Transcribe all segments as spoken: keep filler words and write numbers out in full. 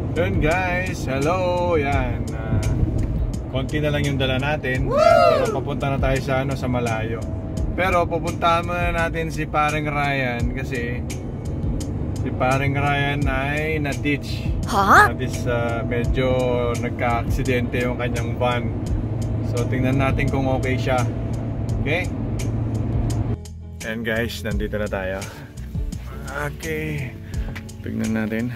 Yun guys, hello. Yan, uh, konti na lang yung dala natin. Yan, pero papunta na tayo sa, ano, sa malayo. Pero pupuntahan muna natin si Paring Ryan. Kasi si Paring Ryan ay na-ditch. Huh? This, uh, medyo nagka-aksidente yung kanyang van. So tingnan natin kung okay siya. Okay? And guys, nandito na tayo. Okay, tingnan natin.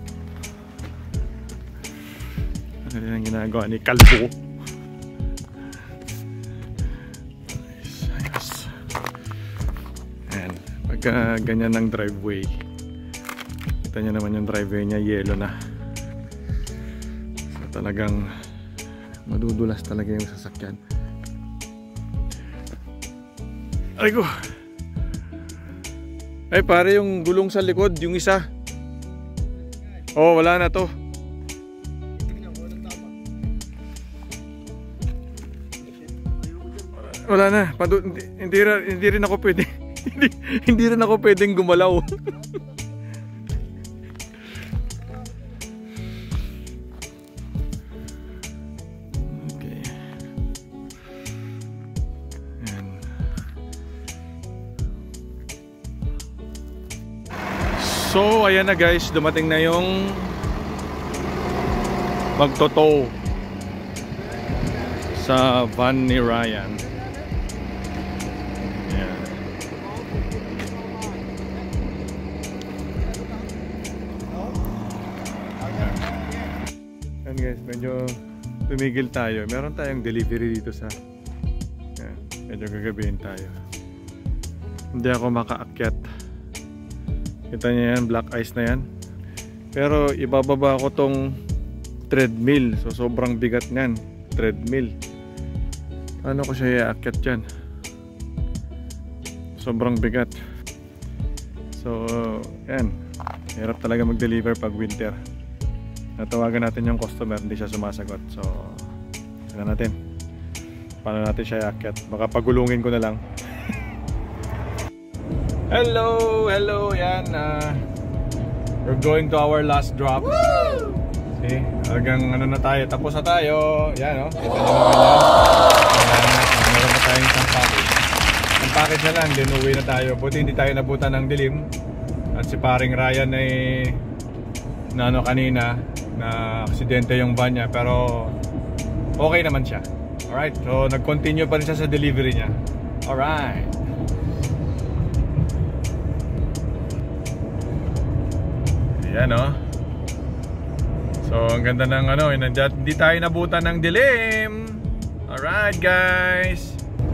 Ano din ang ginagawa ni Kalbo? Nice, ayos. Ayan, pagka ganyan ang driveway, kita nyo naman yung driveway niya, yellow na. So talagang madudulas talaga yung sasakyan. Ay ko! Ay pare, yung gulong sa likod, yung isa. Oh, wala na to. Wala na. Padu hindi, hindi, hindi rin ako pwede. hindi, hindi rin ako pwedeng gumalaw. Okay. Ayan. So, ayan na guys, dumating na yung magtotow sa van ni Ryan. Ayan. Ayan guys, medyo tumigil tayo. Meron tayong delivery dito sa, ayan, medyo gagabihin tayo. Hindi ako makaakyat. Kita niyo yan, black ice na yan. Pero ibababa ko tong treadmill. So sobrang bigat niyan, treadmill. Ano ko siya iaakyat dyan? Sobrang bigat. So yan, hirap talaga mag-deliver pag winter. Natawagan natin yung customer, hindi siya sumasagot. So tingnan natin paano natin siya iaakyat. Baka pagulungin ko na lang. Hello, hello, yan. Uh, we're going to our last drop. Woo! See, hanggang ano na tayo, tapos na tayo. Yan, oh. Kita nyo naman yan. Meron na tayong isang package. Ang package na lang, din uwi na tayo. Buti hindi tayo nabutan ng dilim. At si Paring Ryan ay na ano kanina, na aksidente yung van niya. Pero okay naman siya. Alright, so nag-continue pa rin siya sa delivery niya. Alright. Yan, oh. So ang ganda ng ano, hindi tayo nabutan ng dilim. Alright guys.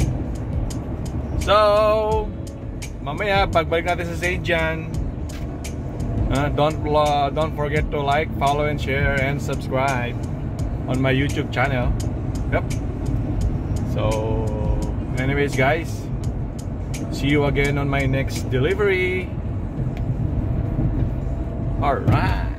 So mamaya pagbalik natin sa Saint John, uh, don't, uh, don't forget to like, follow and share and subscribe on my YouTube channel. Yep. So anyways guys, see you again on my next delivery. All right.